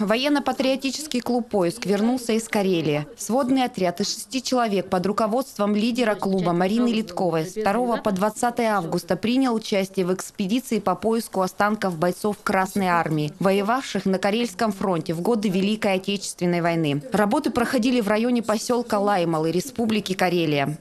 Военно-патриотический клуб «Поиск» вернулся из Карелии. Сводный отряд из 6 человек под руководством лидера клуба Марины Литковой с 2 по 20 августа принял участие в экспедиции по поиску останков бойцов Красной Армии, воевавших на Карельском фронте в годы Великой Отечественной войны. Работы проходили в районе поселка Лаймалы, Республики Карелия.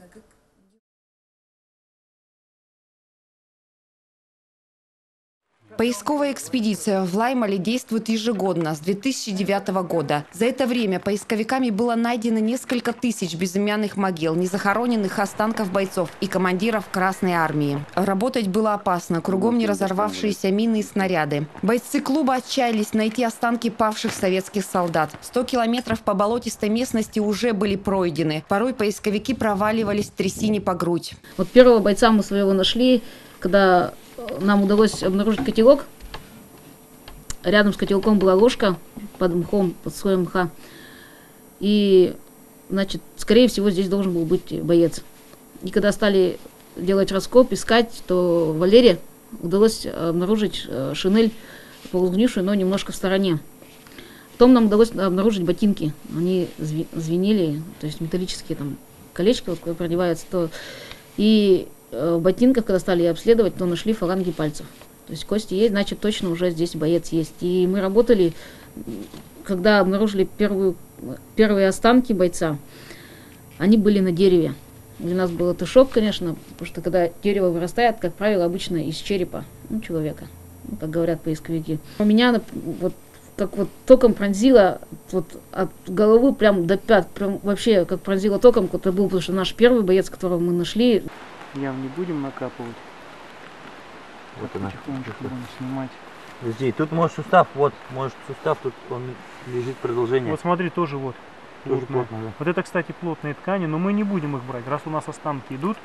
Поисковая экспедиция в Лаймале действует ежегодно с 2009 года. За это время поисковиками было найдено несколько тысяч безымянных могил, незахороненных останков бойцов и командиров Красной Армии. Работать было опасно, кругом не разорвавшиеся мины и снаряды. Бойцы клуба отчаялись найти останки павших советских солдат. 100 километров по болотистой местности уже были пройдены. Порой поисковики проваливались в трясине по грудь. Вот первого бойца мы своего нашли, когда нам удалось обнаружить котелок. Рядом с котелком была ложка под мхом, под слоем мха. И, значит, скорее всего, здесь должен был быть боец. И когда стали делать раскоп, искать, то Валере удалось обнаружить шинель, полузгнившую, но немножко в стороне. Потом нам удалось обнаружить ботинки. Они звенели, то есть металлические там колечки, вот, когда продеваются, то... И в ботинках, когда стали обследовать, то нашли фаланги пальцев. То есть кости есть, значит, точно уже здесь боец есть. И мы работали, когда обнаружили первые останки бойца, они были на дереве. Для нас был это шок, конечно, потому что когда дерево вырастает, как правило, обычно из черепа человека, как говорят поисковики. У меня вот как вот током пронзило вот от головы прям до пят, прям вообще как пронзило током, это был, потому что наш первый боец, которого мы нашли. Ям не будем накапывать. Вот она. Потихонечку будем снимать. Подожди, тут может сустав, вот, может сустав, тут он лежит продолжение. Вот смотри, тоже вот. Тоже Плотная. плотно, да. Вот это, кстати, плотные ткани, но мы не будем их брать, раз у нас останки идут.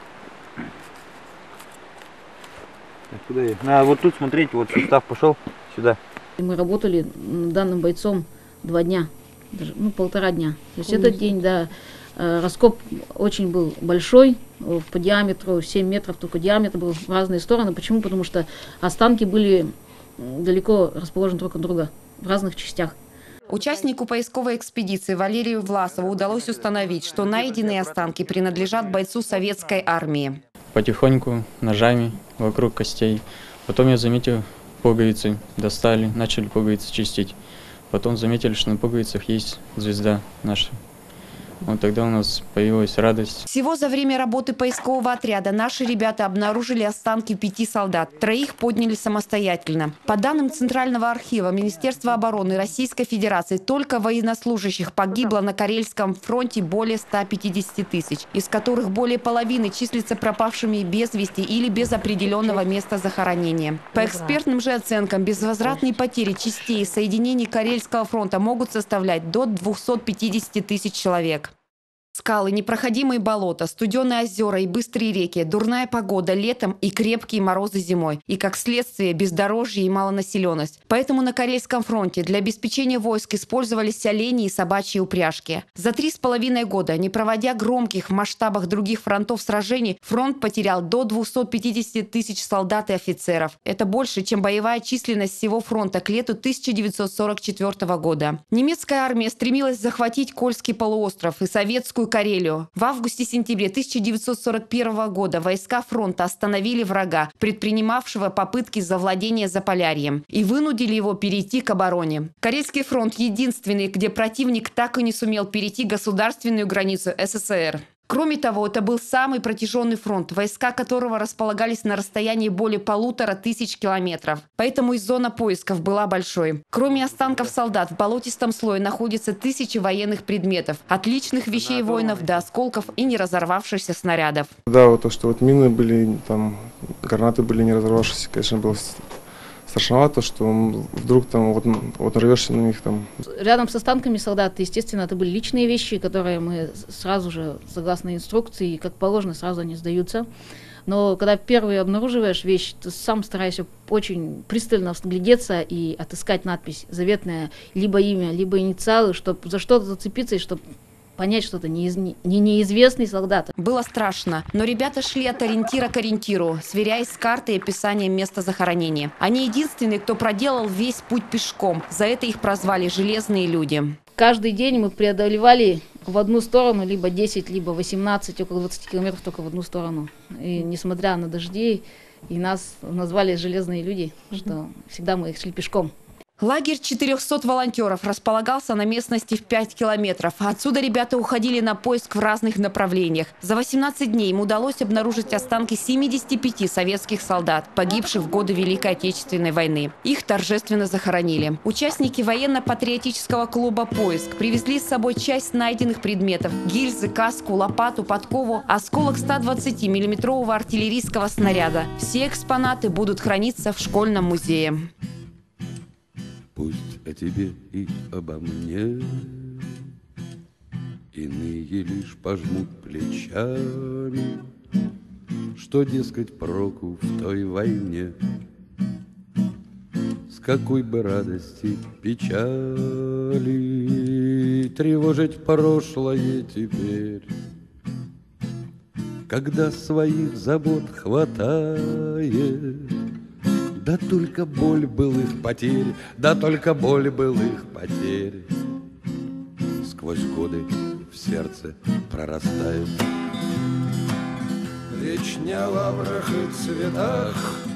Так, куда я? На, вот тут смотрите, вот сустав пошел сюда. Мы работали над данным бойцом 2 дня, даже, ну, 1,5 дня. То есть этот день, да, раскоп очень был большой, по диаметру 7 метров, только диаметр был в разные стороны. Почему? Потому что останки были далеко расположены друг от друга, в разных частях. Участнику поисковой экспедиции Валерию Власову удалось установить, что найденные останки принадлежат бойцу советской армии. Потихоньку ножами вокруг костей. Потом я заметил пуговицы, достали, начали пуговицы чистить. Потом заметили, что на пуговицах есть звезда наша. Вот тогда у нас появилась радость. Всего за время работы поискового отряда наши ребята обнаружили останки 5 солдат. 3 подняли самостоятельно. По данным Центрального архива Министерства обороны Российской Федерации, только военнослужащих погибло на Карельском фронте более 150 тысяч, из которых более половины числятся пропавшими без вести или без определенного места захоронения. По экспертным же оценкам, безвозвратные потери частей и соединений Карельского фронта могут составлять до 250 тысяч человек. Скалы, непроходимые болота, студеные озера и быстрые реки, дурная погода летом и крепкие морозы зимой. И, как следствие, бездорожье и малонаселенность. Поэтому на Карельском фронте для обеспечения войск использовались олени и собачьи упряжки. За 3,5 года, не проводя громких в масштабах других фронтов сражений, фронт потерял до 250 тысяч солдат и офицеров. Это больше, чем боевая численность всего фронта к лету 1944 года. Немецкая армия стремилась захватить Кольский полуостров и советскую Карелию. В августе-сентябре 1941 года войска фронта остановили врага, предпринимавшего попытки завладения Заполярьем, и вынудили его перейти к обороне. Карельский фронт единственный, где противник так и не сумел перейти государственную границу СССР. Кроме того, это был самый протяженный фронт, войска которого располагались на расстоянии более 1500 километров. Поэтому и зона поисков была большой. Кроме останков солдат, в болотистом слое находятся тысячи военных предметов, от личных вещей воинов до осколков и не разорвавшихся снарядов. Да, вот то, что вот мины были, там, гранаты были не разорвавшиеся, конечно, было страшновато, что вдруг там вот рвешься на них там. Рядом с останками солдат, естественно, это были личные вещи, которые мы сразу же, согласно инструкции, как положено, сразу они сдаются. Но когда первый обнаруживаешь вещь, ты сам стараешься очень пристально вглядеться и отыскать надпись заветная, либо имя, либо инициалы, чтобы за что-то зацепиться и чтобы понять, что это не неизвестный солдат. Было страшно, но ребята шли от ориентира к ориентиру, сверяясь с картой и описанием места захоронения. Они единственные, кто проделал весь путь пешком. За это их прозвали «железные люди». Каждый день мы преодолевали в одну сторону либо 10, либо 18, около 20 километров только в одну сторону. И несмотря на дожди, и нас назвали «железные люди», что всегда мы шли пешком. Лагерь 400 волонтеров располагался на местности в 5 километров. Отсюда ребята уходили на поиск в разных направлениях. За 18 дней им удалось обнаружить останки 75 советских солдат, погибших в годы Великой Отечественной войны. Их торжественно захоронили. Участники военно-патриотического клуба «Поиск» привезли с собой часть найденных предметов – гильзы, каску, лопату, подкову, осколок 120-миллиметрового артиллерийского снаряда. Все экспонаты будут храниться в школьном музее. Пусть о тебе и обо мне иные лишь пожмут плечами, что, дескать, проку в той войне. С какой бы радости печали тревожить прошлое теперь, когда своих забот хватает. Да только боль былых потерь, да только боль былых потерь сквозь годы в сердце прорастает. Речь не о лаврах и цветах,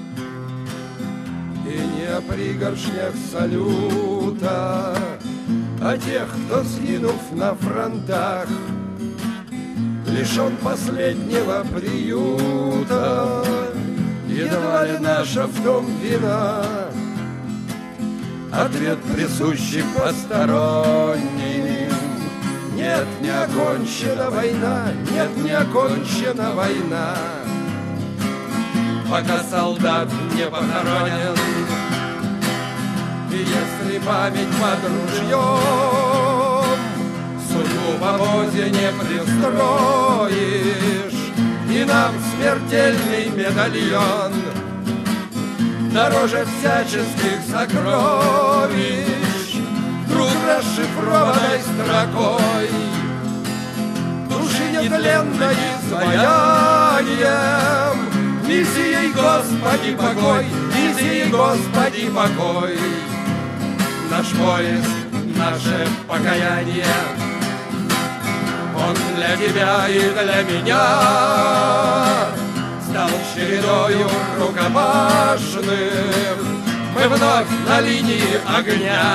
и не о пригоршнях салюта, о тех, кто, сгинув на фронтах, лишен последнего приюта. Едва ли наша в том вина, ответ присущий посторонним. Нет, не окончена война, нет, не окончена война, пока солдат не похоронен. И если память под ружьем судьбу в обозе не пристроишь, и нам смертельный медальон дороже всяческих сокровищ, вдруг расшифрованной строкой души нетленной изваянием. Миссией Господи покой, миссией Господи покой, наш поиск, наше покаяние. Он для тебя и для меня стал чередою рукопашных. Мы вновь на линии огня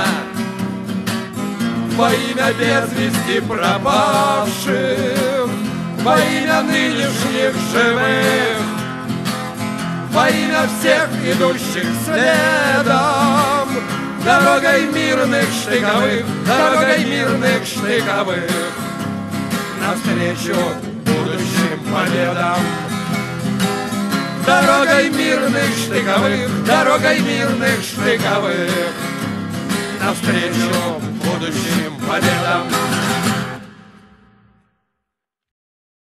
во имя без вести пропавших, во имя нынешних живых, во имя всех идущих следом дорогой мирных штыковых, дорогой мирных штыковых, навстречу будущим победам. Дорогой мирных штыковых, дорогой мирных штыковых, навстречу будущим победам.